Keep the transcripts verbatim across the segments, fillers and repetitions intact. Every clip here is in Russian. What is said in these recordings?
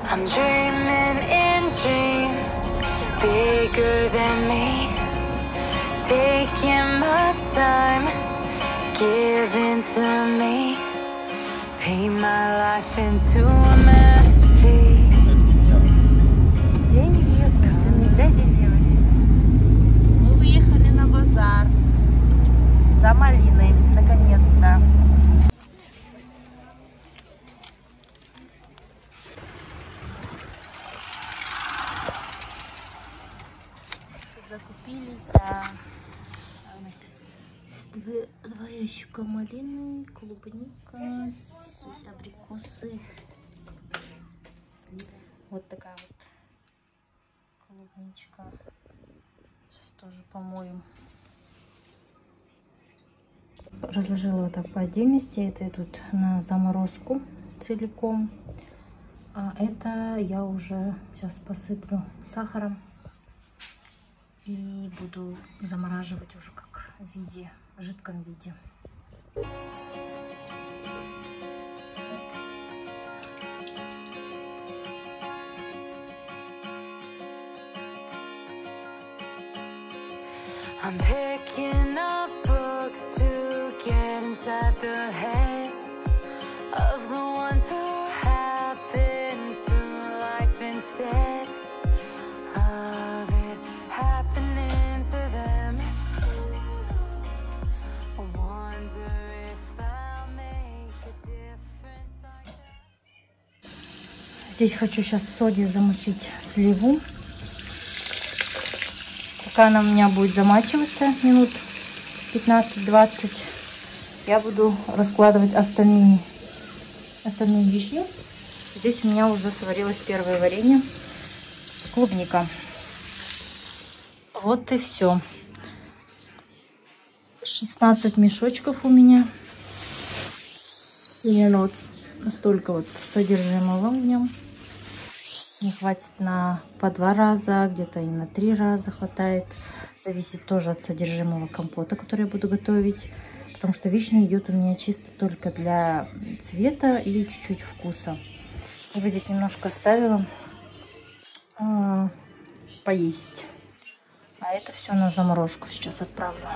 I'm dreaming in dreams bigger than me, taking my time, giving to me, paint my life into a masterpiece. Деньги, дай деньги. Мы выехали на базар за малиной, наконец-то. Закупились а, два, два ящика малины, клубника, здесь абрикосы, вот такая вот клубничка. Сейчас тоже помоем. Разложила вот так по отдельности. Это идут на заморозку целиком. А это я уже сейчас посыплю сахаром. И буду замораживать уже как в виде, в жидком виде. I'm picking up books to get inside the heads of the ones who happen to life instead of it happening to them. I wonder if I'll make a difference like that. Здесь хочу сейчас в соде замочить сливу. Пока она у меня будет замачиваться минут пятнадцать-двадцать, я буду раскладывать остальные, остальную вишню. Здесь у меня уже сварилось первое варенье. Клубника. Вот и все. шестнадцать мешочков у меня. И вот столько вот содержимого в нем. Не хватит на по два раза, где-то и на три раза хватает. Зависит тоже от содержимого компота, который я буду готовить. Потому что вишня идет у меня чисто только для цвета и чуть-чуть вкуса. Я вот здесь немножко оставила э, поесть. А это все на заморозку сейчас отправлю.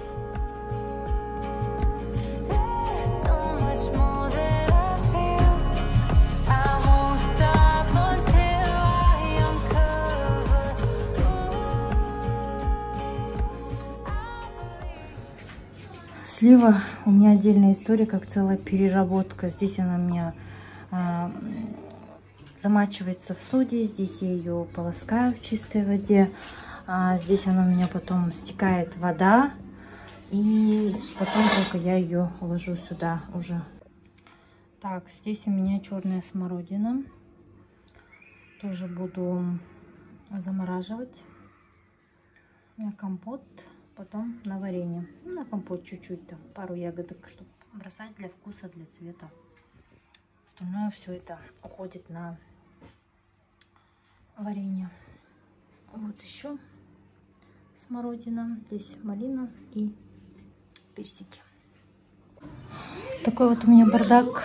Слива у меня отдельная история, как целая переработка. Здесь она у меня а, замачивается в соде, здесь я ее полоскаю в чистой воде. А, здесь она у меня потом стекает вода, и потом только я ее уложу сюда уже. Так, здесь у меня черная смородина. Тоже буду замораживать на компот. Потом на варенье. На компот чуть-чуть, там пару ягодок, чтобы бросать для вкуса, для цвета. Остальное все это уходит на варенье. Вот еще смородина. Здесь малина и персики. Такой вот у меня бардак.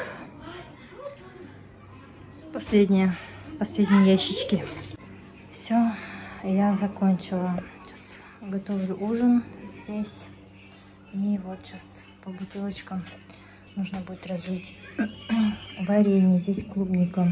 Последние, последние ящички. Все, я закончила. Готовлю ужин здесь. И вот сейчас по бутылочкам нужно будет разлить варенье. Здесь клубника.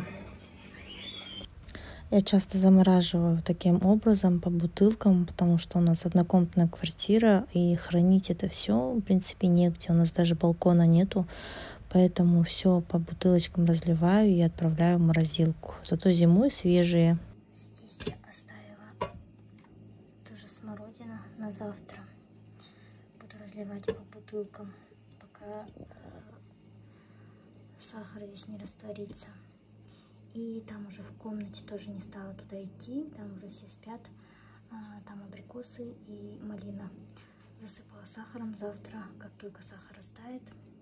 Я часто замораживаю таким образом по бутылкам, потому что у нас однокомнатная квартира, и хранить это все, в принципе, негде. У нас даже балкона нету, поэтому все по бутылочкам разливаю и отправляю в морозилку. Зато зимой свежие. Здесь я оставила тоже смородина на завтра. Буду разливать по бутылкам, пока э, сахар весь не растворится. И там уже в комнате тоже не стала туда идти, там уже все спят, а, там абрикосы и малина. Засыпала сахаром, завтра, как только сахар растает,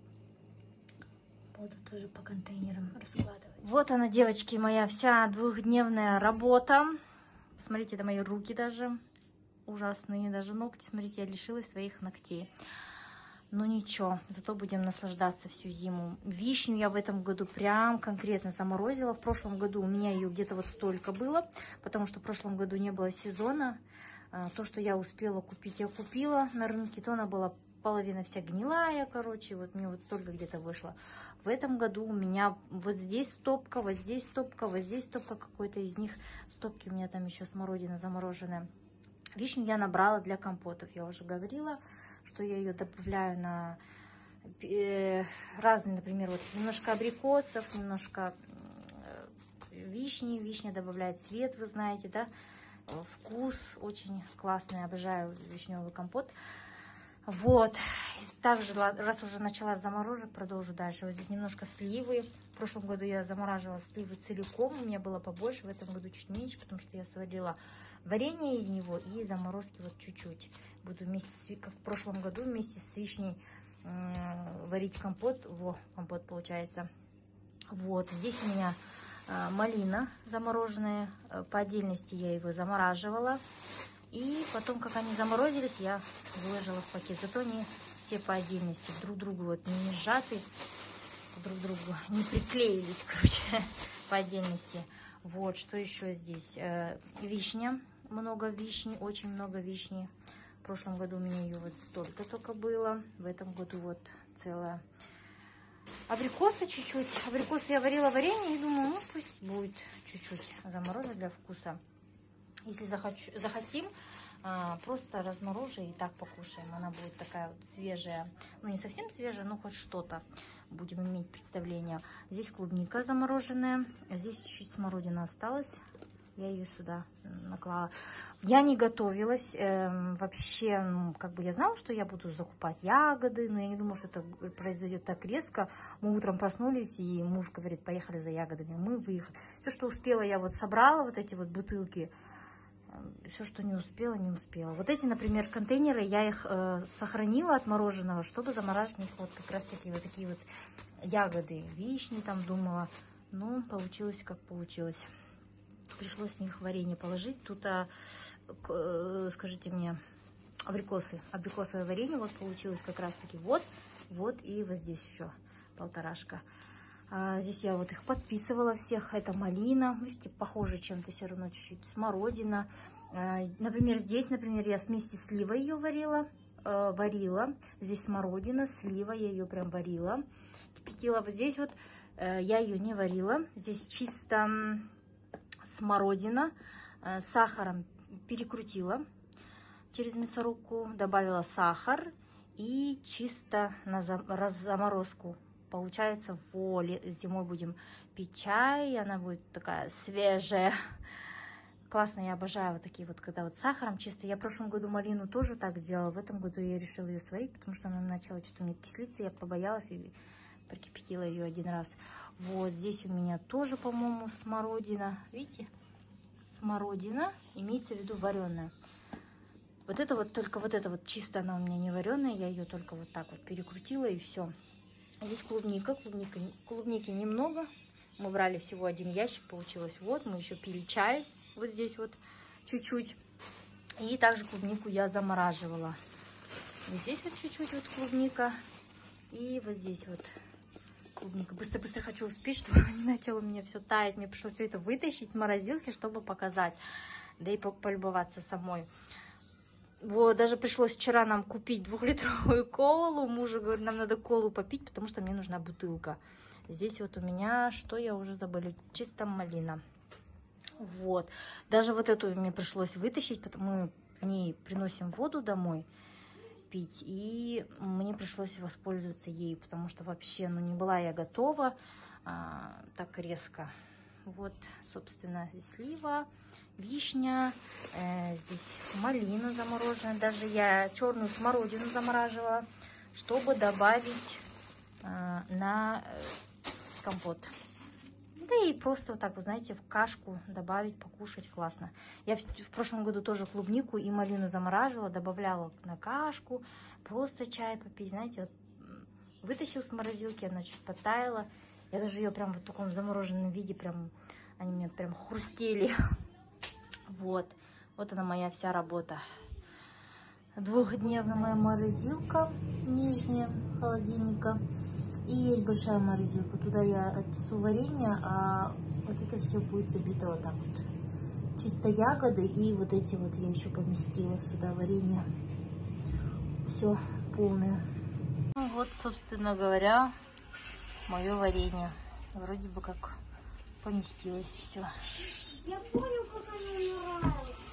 буду тоже по контейнерам раскладывать. Вот она, девочки, моя вся двухдневная работа. Смотрите, это мои руки даже ужасные, даже ногти. Смотрите, я лишилась своих ногтей. Ну ничего, зато будем наслаждаться всю зиму. Вишню я в этом году прям конкретно заморозила. В прошлом году у меня ее где-то вот столько было, потому что в прошлом году не было сезона. То, что я успела купить, я купила на рынке, то она была половина вся гнилая, короче, вот мне вот столько где-то вышло. В этом году у меня вот здесь стопка, вот здесь стопка, вот здесь стопка, какой-то из них стопки у меня там еще смородина замороженная. Вишню я набрала для компотов, я уже говорила, что я ее добавляю на э, разные, например, вот немножко абрикосов, немножко э, вишни. Вишня добавляет цвет, вы знаете, да, вкус очень классный, обожаю вишневый компот. Вот, также, раз уже начала с заморожек, продолжу дальше. Вот здесь немножко сливы. В прошлом году я замораживала сливы целиком, у меня было побольше, в этом году чуть меньше, потому что я сварила варенье из него и заморозки вот чуть-чуть. Буду вместе с, как в прошлом году, вместе с вишней э, варить компот. Во, компот получается. Вот, здесь у меня э, малина замороженная, по отдельности я его замораживала. И потом, как они заморозились, я выложила в пакет. Зато они все по отдельности друг другу вот не сжаты, друг другу не приклеились, короче, по отдельности. Вот, что еще здесь? Э, вишня, много вишни, очень много вишни. В прошлом году у меня ее вот столько только было. В этом году вот целая. Абрикосы чуть-чуть. Абрикосы я варила варенье и думаю, ну пусть будет чуть-чуть заморозить для вкуса. Если захочу, захотим, а, просто разморожу и так покушаем. Она будет такая вот свежая. Ну, не совсем свежая, но хоть что-то. Будем иметь представление. Здесь клубника замороженная. Здесь чуть-чуть смородина осталась. Я ее сюда наклала. Я не готовилась. Э, вообще, ну, как бы я знала, что я буду закупать ягоды. Но я не думала, что это произойдет так резко. Мы утром проснулись, и муж говорит, поехали за ягодами. Мы выехали. Все, что успела, я вот собрала, вот эти вот бутылки. Все, что не успела, не успела. Вот эти, например, контейнеры, я их э, сохранила от мороженого, чтобы замораживать в них вот как раз таки вот такие вот ягоды. Вишни там думала. Ну, получилось как получилось. Пришлось в них варенье положить. Тут, а, э, скажите мне, абрикосы. Абрикосовое варенье вот получилось как раз таки. Вот, вот и вот здесь еще полторашка. А, здесь я вот их подписывала всех. Это малина. Видите, похоже чем-то все равно чуть-чуть. Смородина. А, например, здесь, например, я вместе с сливой ее варила. Э, варила. Здесь смородина, слива. Я ее прям варила. Кипятила. Вот здесь вот э, я ее не варила. Здесь чисто смородина. Э, сахаром перекрутила через мясорубку. Добавила сахар. И чисто на заморозку. Получается, воли. Зимой будем пить чай, и она будет такая свежая. Классно, я обожаю вот такие вот, когда вот с сахаром чисто. Я в прошлом году малину тоже так сделала. В этом году я решила ее сварить, потому что она начала что-то мне кислиться. Я побоялась и прокипятила ее один раз. Вот здесь у меня тоже, по-моему, смородина. Видите? Смородина, имеется в виду вареная. Вот это вот, только вот это вот чисто она у меня не вареная. Я ее только вот так вот перекрутила и все. Здесь клубника. Клубника, клубники немного. Мы брали всего один ящик, получилось. Вот, мы еще пили чай. Вот здесь вот чуть-чуть. И также клубнику я замораживала. Вот здесь вот чуть-чуть вот клубника. И вот здесь вот клубника. Быстро-быстро хочу успеть, чтобы она не начала у меня все таять. Мне пришлось все это вытащить с морозилки, чтобы показать. Да и полюбоваться самой. Вот, даже пришлось вчера нам купить двухлитровую колу. Мужу говорит, нам надо колу попить, потому что мне нужна бутылка. Здесь вот у меня, что я уже забыла, чисто малина. Вот. Даже вот эту мне пришлось вытащить, потому мы в ней приносим воду домой пить. И мне пришлось воспользоваться ей, потому что вообще, ну, не была я готова а, так резко. Вот, собственно, здесь слива, вишня, э, здесь малина замороженная. Даже я черную смородину замораживала, чтобы добавить э, на э, компот. Да и просто вот так, вы знаете, в кашку добавить, покушать классно. Я в, в прошлом году тоже клубнику и малину замораживала, добавляла на кашку, просто чай попить. Знаете, вот, вытащил с морозилки, она чуть подтаяла. Я даже ее прям в таком замороженном виде, прям, они мне прям хрустели. Вот, вот она моя вся работа. двухдневная морозилка нижняя холодильника. И есть большая морозилка. Туда я отнесу варенье, а вот это все будет забито вот так вот. Чисто ягоды и вот эти вот я еще поместила сюда варенье. Все полное. Ну вот, собственно говоря, мое варенье. Вроде бы как поместилось все. Я понял.